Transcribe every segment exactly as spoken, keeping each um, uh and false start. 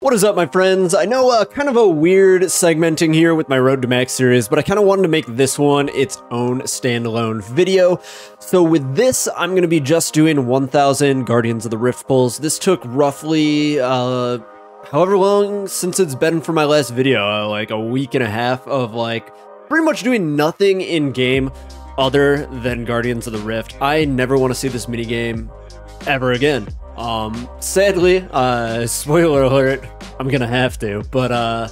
What is up, my friends? I know uh, kind of a weird segmenting here with my Road to Max series, but I kind of wanted to make this one its own standalone video. So with this, I'm going to be just doing one thousand Guardians of the Rift pulls. This took roughly, uh, however long since it's been for my last video, uh, like a week and a half of like pretty much doing nothing in game other than Guardians of the Rift. I never want to see this minigame ever again. Um, sadly, uh, spoiler alert, I'm gonna have to, but, uh,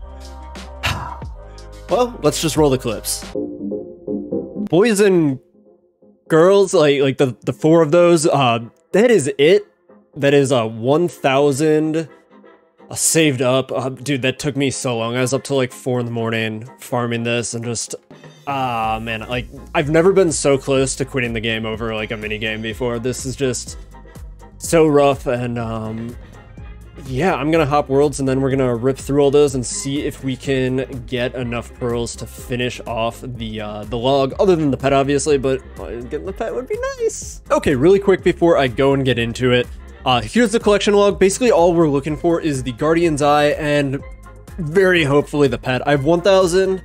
well, let's just roll the clips. Boys and girls, like, like the, the four of those, uh, that is it. That is, uh, one thousand uh, saved up. Uh, dude, that took me so long. I was up till like four in the morning farming this and just, ah, man, like, I've never been so close to quitting the game over like a mini game before. This is just so rough, and um yeah, I'm gonna hop worlds and then we're gonna rip through all those and see if we can get enough pearls to finish off the uh the log, other than the pet obviously, but getting the pet would be nice. Okay, really quick before I go and get into it, uh here's the collection log. Basically all we're looking for is the Guardian's Eye and very hopefully the pet. I have one thousand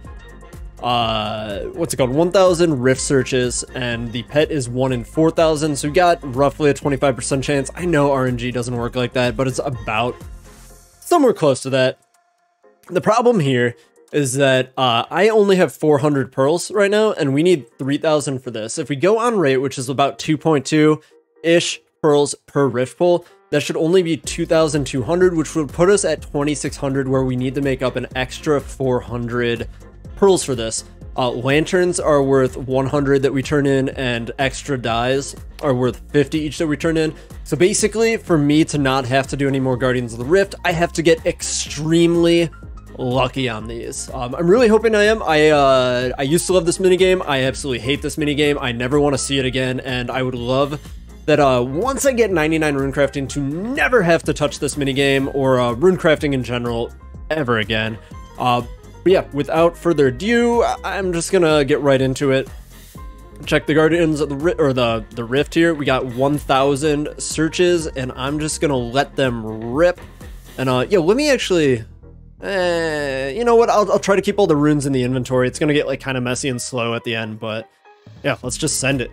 uh what's it called one thousand rift searches, and the pet is one in four thousand, so we got roughly a twenty-five percent chance. I know R N G doesn't work like that, but it's about somewhere close to that. The problem here is that uh I only have four hundred pearls right now, and we need three thousand for this. If we go on rate, which is about two point two ish pearls per rift pull, that should only be two thousand two hundred, which would put us at twenty-six hundred, where we need to make up an extra four hundred pearls for this. Uh, lanterns are worth one hundred that we turn in, and extra dies are worth fifty each that we turn in. So basically, for me to not have to do any more Guardians of the Rift, I have to get extremely lucky on these. Um, I'm really hoping I am. I uh, I used to love this minigame. I absolutely hate this minigame. I never want to see it again, and I would love that uh, once I get ninety-nine runecrafting to never have to touch this minigame or uh, runecrafting in general ever again. Uh, But yeah, without further ado, I'm just gonna get right into it. Check the Guardians of the Rift, or the the Rift here. We got one thousand searches, and I'm just gonna let them rip. And uh, yeah, let me actually, eh, you know what? I'll I'll try to keep all the runes in the inventory. It's gonna get like kind of messy and slow at the end, but yeah, let's just send it.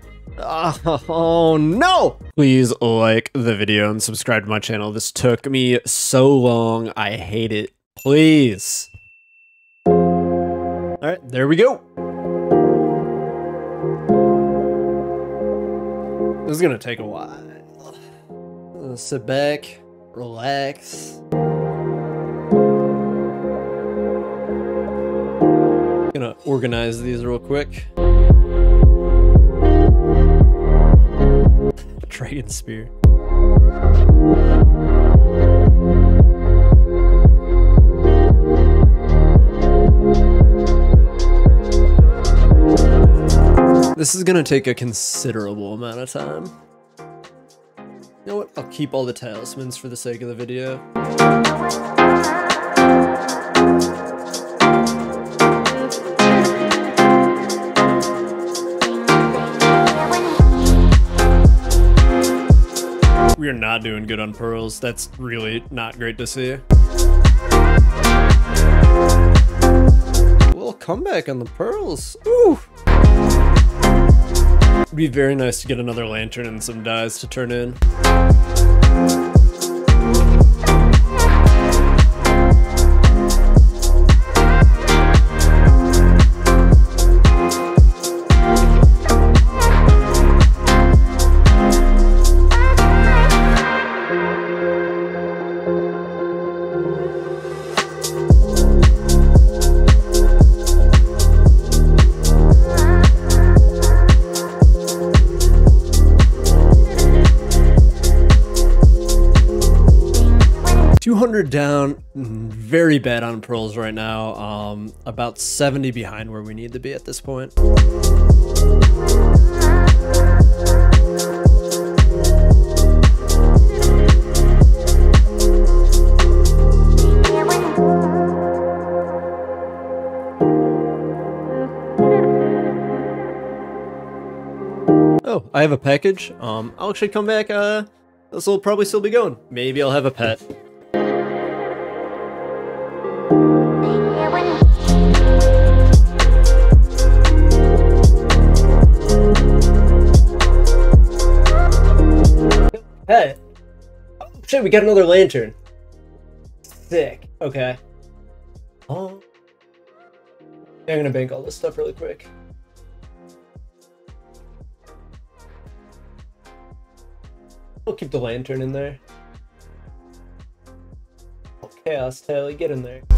Oh no! Please like the video and subscribe to my channel. This took me so long. I hate it. Please. All right, there we go. This is gonna take a while. Uh, sit back, relax. Gonna organize these real quick. Dragon Spear. This is gonna take a considerable amount of time. You know what? I'll keep all the talismans for the sake of the video. We are not doing good on pearls. That's really not great to see. A little comeback on the pearls. Ooh! It'd be very nice to get another lantern and some dies to turn in. two hundred down, very bad on pearls right now. Um, about seventy behind where we need to be at this point. Oh, I have a package. Um, I'll actually come back. Uh, this will probably still be going. Maybe I'll have a pet. shit, we got another lantern. Sick. Okay. Oh. Yeah, I'm gonna bank all this stuff really quick. I'll keep the lantern in there. Oh, Chaos Tally, get in there.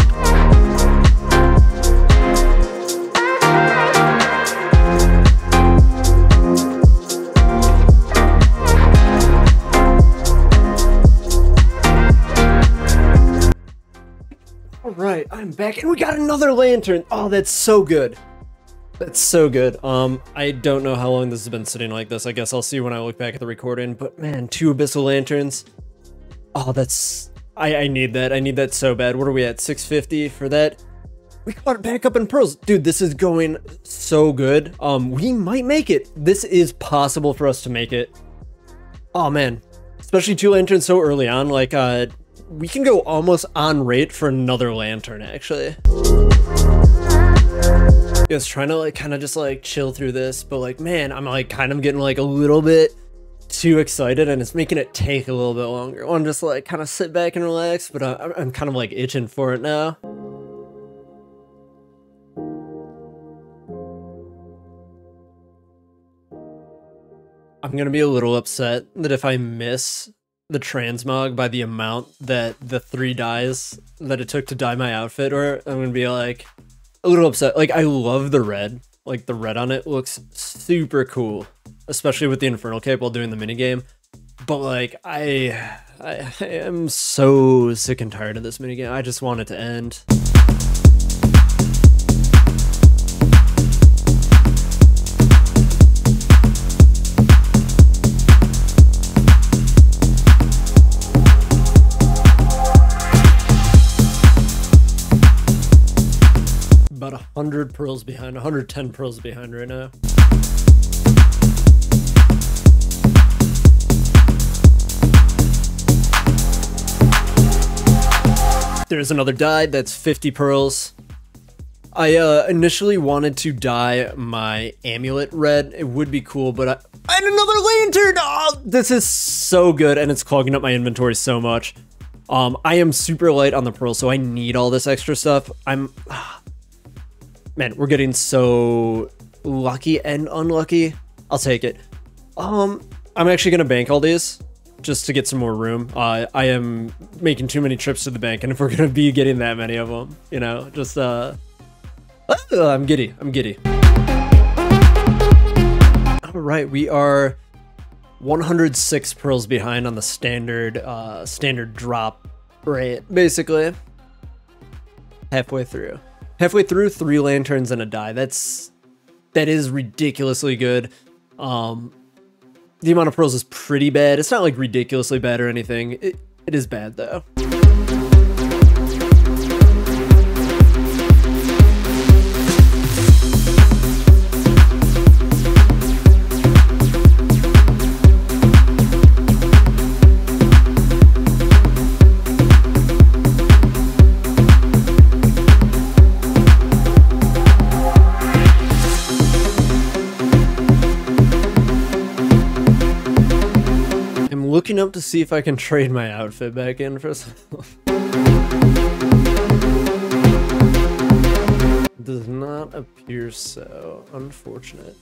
Alright, I'm back and we got another lantern! Oh, that's so good. That's so good. Um, I don't know how long this has been sitting like this. I guess I'll see when I look back at the recording. But man, two Abyssal Lanterns. Oh, that's... I, I need that. I need that so bad. What are we at? six fifty for that? We got it back up in pearls. Dude, this is going so good. Um, we might make it. This is possible for us to make it. Oh, man. Especially two lanterns so early on. Like, uh... we can go almost on rate for another lantern, actually. I was trying to like kind of just like chill through this, but like, man, I'm like kind of getting like a little bit too excited and it's making it take a little bit longer. I want to just like kind of sit back and relax, but uh, I'm kind of like itching for it now. I'm going to be a little upset that if I miss the transmog by the amount that the three dyes that it took to dye my outfit, or I'm gonna be like a little upset. Like, I love the red. Like, the red on it looks super cool, especially with the Infernal Cape while doing the minigame. But like, I, I, I am so sick and tired of this minigame. I just want it to end. About one hundred pearls behind, one hundred ten pearls behind right now. There's another dye, that's fifty pearls. I uh, initially wanted to dye my amulet red. It would be cool, but I, I had another lantern! Oh, this is so good, and it's clogging up my inventory so much. Um, I am super light on the pearls, so I need all this extra stuff. I'm... Man, we're getting so lucky and unlucky. I'll take it. Um, I'm actually gonna bank all these just to get some more room. Uh, I am making too many trips to the bank, and if we're gonna be getting that many of them, you know, just uh, uh I'm giddy. I'm giddy. All right, we are one hundred six pearls behind on the standard uh standard drop rate, basically. Halfway through. Halfway through, three lanterns and a dye. That's that is ridiculously good. Um, the amount of pearls is pretty bad. It's not like ridiculously bad or anything. It, it is bad though. Looking up to see if I can trade my outfit back in for something. Does not appear so. Unfortunate.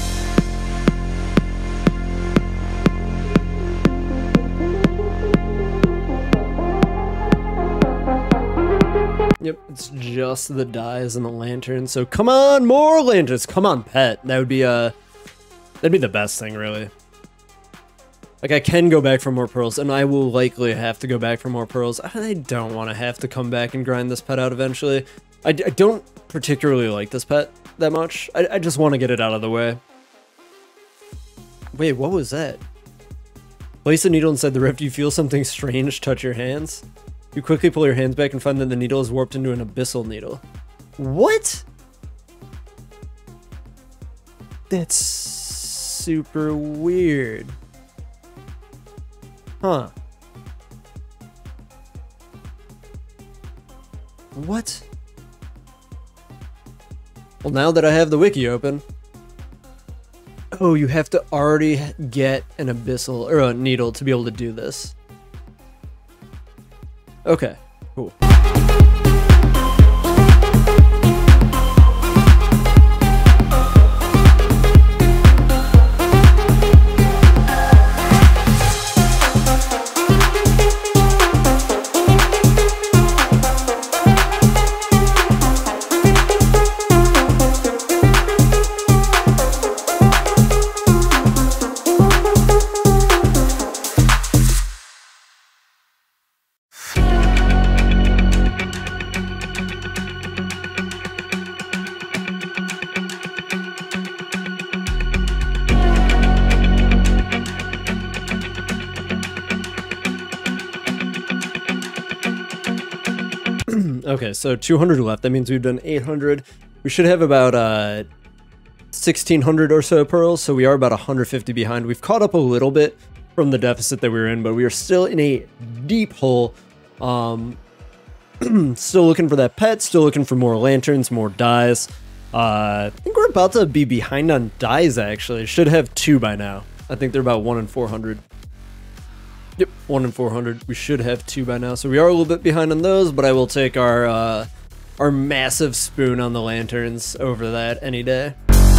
Yep, it's just the dyes and the lanterns. So come on, more lanterns. Come on, pet. That would be uh that'd be the best thing, really. Like, I can go back for more pearls, and I will likely have to go back for more pearls. I don't want to have to come back and grind this pet out eventually. I, I don't particularly like this pet that much. I, I just want to get it out of the way. Wait, what was that? Place a needle inside the rift. You feel something strange touch your hands. You quickly pull your hands back and find that the needle is warped into an abyssal needle. What? That's super weird. Huh. What? Well, now that I have the wiki open... Oh, you have to already get an abyssal, or a needle to be able to do this. Okay, cool. Okay, so two hundred left. That means we've done eight hundred. We should have about uh, sixteen hundred or so pearls, so we are about one hundred fifty behind. We've caught up a little bit from the deficit that we were in, but we are still in a deep hole. Um, still looking for that pet, still looking for more lanterns, more dyes. Uh, I think we're about to be behind on dyes, actually. Should have two by now. I think they're about one in four hundred. Yep, one in four hundred. We should have two by now, so we are a little bit behind on those, but I will take our uh, our massive spoon on the lanterns over that any day.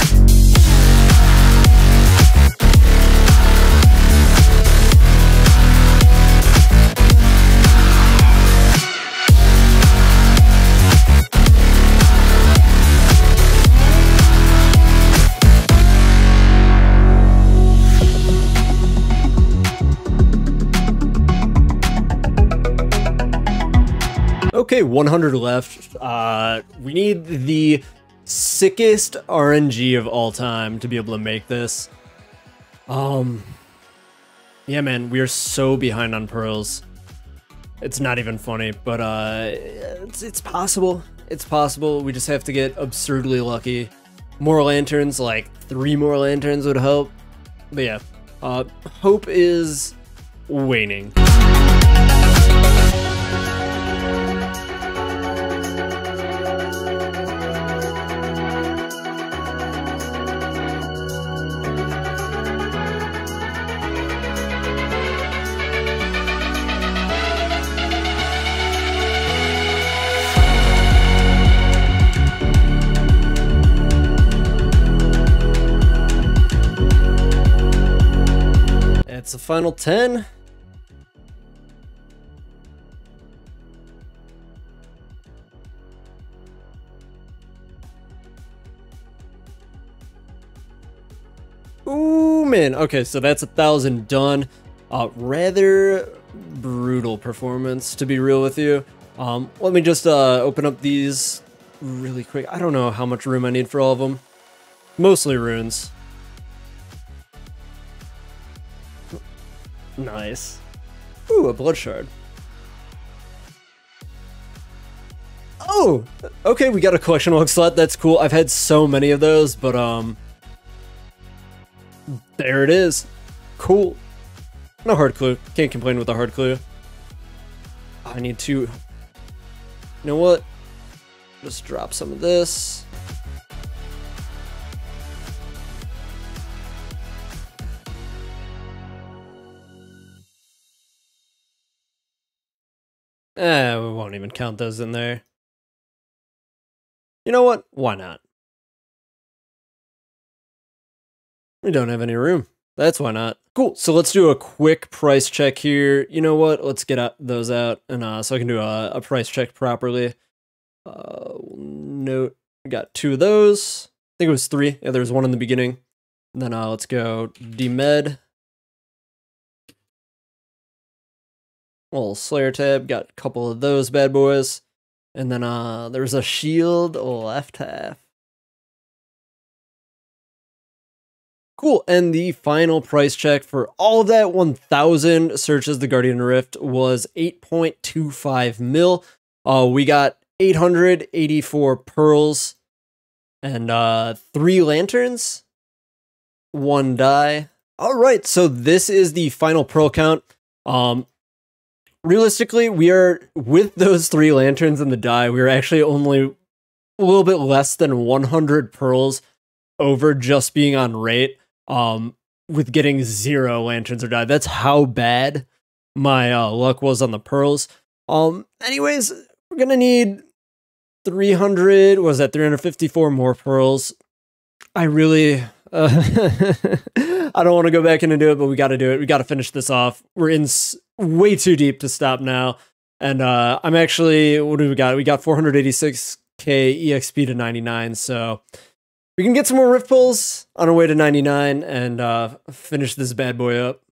Okay, one hundred left. Uh, we need the sickest R N G of all time to be able to make this. Um, yeah, man, we are so behind on pearls. It's not even funny, but uh, it's, it's possible. It's possible. We just have to get absurdly lucky. More lanterns, like three more lanterns would help. But yeah, uh, hope is waning. It's the final ten. Ooh, man. Okay, so that's a thousand done. Uh, rather brutal performance, to be real with you. Um, let me just uh, open up these really quick. I don't know how much room I need for all of them. Mostly runes. Nice. Ooh, a blood shard. Oh, okay, we got a collection log slot. That's cool. I've had so many of those, but um, there it is. Cool. No hard clue. Can't complain with a hard clue. I need to. You know what? Just drop some of this. Eh, we won't even count those in there. You know what? Why not? We don't have any room. That's why not. Cool. So let's do a quick price check here. You know what? Let's get out, those out, and uh, so I can do a, a price check properly. Uh, note, we got two of those. I think it was three. Yeah, there was one in the beginning. And then uh, let's go demed. Little Slayer tab, got a couple of those bad boys. And then uh, there's a shield left half. Cool, and the final price check for all of that one thousand searches the Guardian Rift was eight point two five mil. Uh, we got eight hundred eighty-four pearls and uh, three lanterns, one die. All right, so this is the final pearl count. Um, Realistically, we are, with those three lanterns and the die, we are actually only a little bit less than one hundred pearls over just being on rate, um, with getting zero lanterns or die. That's how bad my uh, luck was on the pearls. Um, anyways, we're gonna need three hundred, was that three hundred fifty-four more pearls? I really, uh, I don't want to go back in and do it, but we got to do it. We got to finish this off. We're in s way too deep to stop now. And uh, I'm actually, what do we got? We got four hundred eighty-six K E X P to ninety-nine, so we can get some more Rift Pulls on our way to ninety-nine and uh, finish this bad boy up.